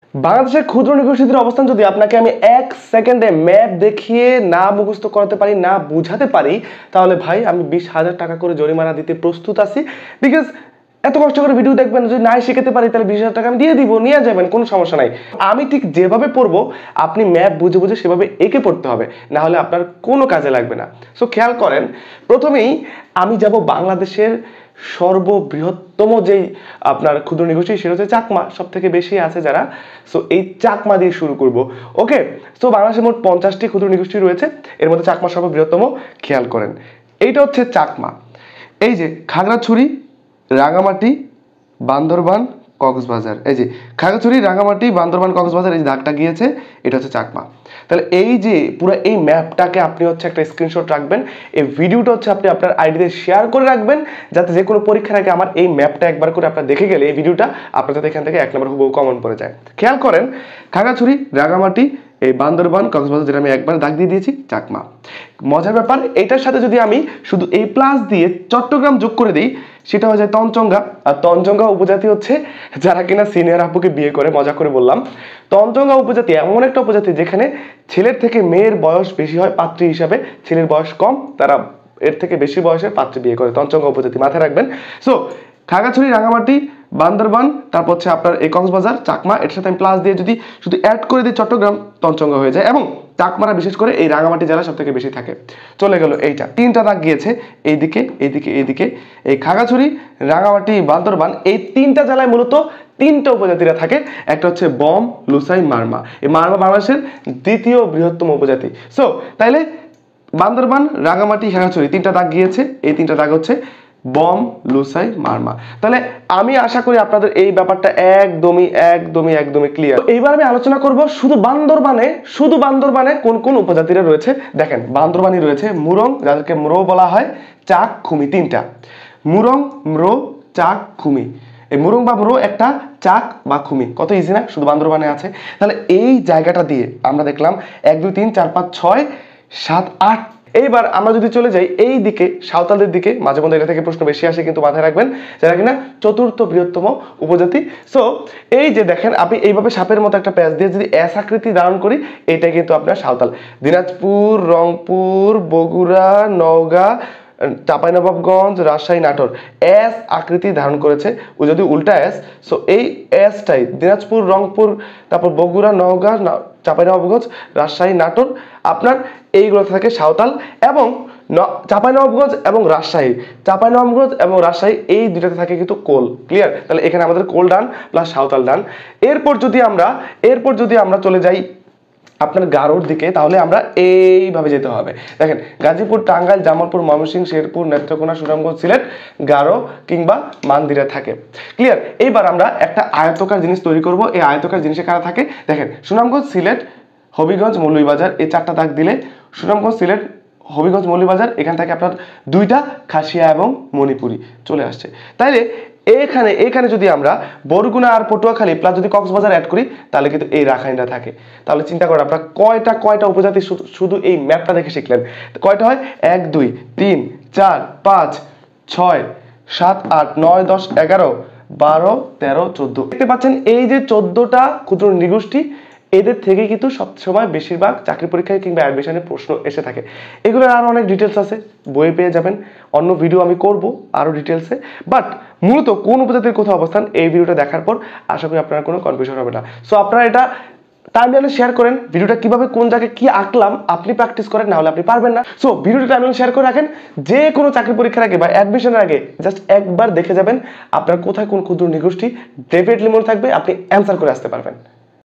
বাংলাদেশের ক্ষুদ্র নৃগোষ্ঠীদের অবস্থান যদি আপনাকে আমি 1 সেকেন্ডে ম্যাপ দেখিয়ে না মুখস্থ করাতে পারি, না বুঝাতে পারি, তাহলে ভাই আমি 20,000 টাকা করে জরিমানা দিতে প্রস্তুত আছি। বিকজ এত কষ্ট করে ভিডিও দেখবেন, যদি নাই শিখাতে পারি তাহলে 20,000 টাকা আমি দিয়ে দিব, নিয়ে যাবেন, কোনো সমস্যা নাই। আমি ঠিক যেভাবে পড়বো আপনি ম্যাপ বুঝে বুঝে সেভাবে এঁকে পড়তে হবে, না হলে আপনার কোনো কাজে লাগবে না। সো খেয়াল করেন, প্রথমেই আমি যাব বাংলাদেশের সর্ববৃহত্তম যেই আপনার ক্ষুদ্র নৃগোষ্ঠী, সেটা হচ্ছে চাকমা, সব থেকে বেশি আছে যারা। সো এই চাকমা দিয়ে শুরু করব। ওকে, সো বাংলাদেশে মোট 50টি ক্ষুদ্র নৃগোষ্ঠী রয়েছে, এর মধ্যে চাকমা সর্ববৃহত্তম। খেয়াল করেন, এইটা হচ্ছে চাকমা। এই যে খাগড়াছড়ি, রাঙামাটি, বান্দরবান, কক্সবাজার, এই যে খাগড়াছড়ি, রাঙামাটি, বান্দরবান, কক্সবাজার, এই যে দাগটা গিয়েছে, এটা হচ্ছে চাকমা। তাহলে এই যে পুরো এই ম্যাপটাকে আপনি হচ্ছে একটা স্ক্রিনশট রাখবেন, এই ভিডিওটা হচ্ছে আপনি আপনার আইডিতে শেয়ার করে রাখবেন, যাতে যে কোনো পরীক্ষার আগে আমার এই ম্যাপটা একবার করে আপনারা দেখে গেলে এই ভিডিওটা আপনার যাতে এখান থেকে 1 নম্বর হুবহু কমন পড়ে যায়। খেয়াল করেন, খাগড়াছড়ি, রাঙামাটি, এই বান্দরবান, কক্সবাজার, যেটা আমি একবার দাগ দিয়ে দিয়েছি, চাকমা। মজার ব্যাপার, এটার সাথে যদি আমি শুধু এই প্লাস দিয়ে চট্টগ্রাম যোগ করে দিই, সেটা হয়ে যায় তঞ্চঙ্গা। আর তঞ্চঙ্গা উপজাতি হচ্ছে যারা কিনা সিনিয়র আপুকে বিয়ে করে, মজা করে বললাম। তঞ্চঙ্গা উপজাতি এমন একটা উপজাতি যেখানে ছেলের থেকে মেয়ের বয়স বেশি হয় পাত্রী হিসাবে, ছেলের বয়স কম, তারা এর থেকে বেশি বয়সের পাত্রী বিয়ে করে, তঞ্চঙ্গা উপজাতি, মাথায় রাখবেন। সো খাগড়াছড়ি, রাঙামাটি, বান্দরবান, তারপর হচ্ছে আপনার এই কক্সবাজার, চাকমা, এর সাথে আমি প্লাস দিয়ে যদি শুধু অ্যাড করে দিই চট্টগ্রাম, তঞ্চঙ্গা হয়ে যায়। এবং চাকমারা বিশেষ করে এই রাঙামাটি জেলা সব থেকে বেশি থাকে। চলে গেল এইটা, 3টা দাগ গিয়েছে এইদিকে, এইদিকে, এইদিকে। এই খাগড়াছড়ি, রাঙামাটি, বান্দরবান, এই 3টা জেলায় মূলত 3টা উপজাতিরা থাকে। একটা হচ্ছে বম, লুসাই, মারমা। এই মারমা বাংলাদেশের 2য় বৃহত্তম উপজাতি। সো তাইলে বান্দরবান, রাঙামাটি, খাগড়াছড়ি 3টা দাগ গিয়েছে, এই 3টা দাগ হচ্ছে বম, লুসাই, মারমা। তাহলে আমি আশা করি আপনাদের এই ব্যাপারটা একদমই একদমই একদমই ক্লিয়ার। এইবার আমি আলোচনা করব শুধু বান্দরবানে কোন কোন উপজাতিরা রয়েছে। দেখেন, বান্দরবানি রয়েছে মুরং, যাদেরকে ম্রো বলা হয়, চাক, খুমি, 3টা। মুরং, ম্রো, চাক, খুমি। এই মুরং বা ম্রো একটা, চাক বা খুমি, কত ইজি না, শুধু বান্দরবানে আছে। তাহলে এই জায়গাটা দিয়ে আমরা দেখলাম 1 2 3 4 5 6 7 8। এইবার আমরা যদি চলে যাই এই দিকে, সাঁওতালদের দিকে, মাঝে মধ্যে এটা থেকে প্রশ্ন বেশি আসে, কিন্তু মাথায় রাখবেন যারা কিনা 4র্থ বৃহত্তম উপজাতি। সো এই যে দেখেন, আপনি এইভাবে সাপের মতো একটা প্যাচ দিয়ে যদি এস আকৃতি ধারণ করি, এটা কিন্তু আপনার সাঁওতাল। দিনাজপুর, রংপুর, বগুড়া, নওগাঁ, চাঁপাইনবাবগঞ্জ, রাজশাহী, নাটোর এস আকৃতি ধারণ করেছে। ও যদি উল্টা এস, সো এই এসটাই দিনাজপুর, রংপুর, তারপর বগুড়া, নওগাঁ, চাঁপাইনবাবগঞ্জ, রাজশাহী, নাটোর, আপনার এইগুলোতে থাকে সাঁওতাল। এবং চাঁপাইনবাবগঞ্জ এবং রাজশাহী এই দুইটাতে থাকে কিন্তু কোল। ক্লিয়ার? তাহলে এখানে আমাদের কোল ডান প্লাস সাঁওতাল ডান। এরপর যদি আমরা চলে যাই আপনার গারোর দিকে, তাহলে আমরা এইভাবে যেতে হবে। দেখেন, গাজীপুর, টাঙ্গাইল, জামালপুর, ময়মনসিংহ, শেরপুর, নেত্রকোনা, সুনামগঞ্জ, সিলেট, গারো কিংবা মান্দিরা থাকে। ক্লিয়ার? এইবার আমরা একটা আয়তকার জিনিস তৈরি করব। এই আয়তকার জিনিসে কারা থাকে? দেখেন, সুনামগঞ্জ, সিলেট, হবিগঞ্জ, মৌলভীবাজার, এই 4টা দাগ দিলে সুনামগঞ্জ, সিলেট, হবিগঞ্জ, মৌলভীবাজার, এখান থেকে আপনার 2টা খাসিয়া এবং মণিপুরি চলে আসছে। তাইলে এখানে যদি আমরা বরগুনা আর পটুয়াখালী প্লাস যদি কক্সবাজার অ্যাড করি, তাহলে কিন্তু এই রাখাইনরা থাকে। তাহলে চিন্তা করেন আপনারা কয়টা উপজাতি শুধু এই ম্যাপটা দেখে শিখলেন। কয়টা হয়? 1 2 3 4 5 6 7 8 9 10 11 12 13 14। দেখতে পাচ্ছেন এই যে 14টা ক্ষুদ্র নৃগোষ্ঠী, এদের থেকে কিন্তু সবসময় বেশিরভাগ চাকরি পরীক্ষায় কিংবা অ্যাডমিশনের প্রশ্ন এসে থাকে। এগুলোর আরো অনেক ডিটেলস আছে, বইয়ে পেয়ে যাবেন, অন্য ভিডিও আমি করব আরো ডিটেলসে। বাট মূলত কোন উপজাতির কোথাও অবস্থান, এই ভিডিওটা দেখার পর আশা করি আপনার কোনো কনফিউশন হবে না। সো আপনারা এটা টাইমলাইনে শেয়ার করেন, ভিডিওটা কিভাবে কোন জায়গায় কি আঁকলাম আপনি প্র্যাকটিস করেন, না হলে আপনি পারবেন না। সো ভিডিওটা টাইমলাইনে শেয়ার করে রাখেন, যে কোনো চাকরি পরীক্ষার আগে বা অ্যাডমিশনের আগে জাস্ট একবার দেখে যাবেন আপনার কোথায় কোন ক্ষুদ্র নৃগোষ্ঠী, ডেফিনেটলি মনে থাকবে, আপনি অ্যান্সার করে আসতে পারবেন।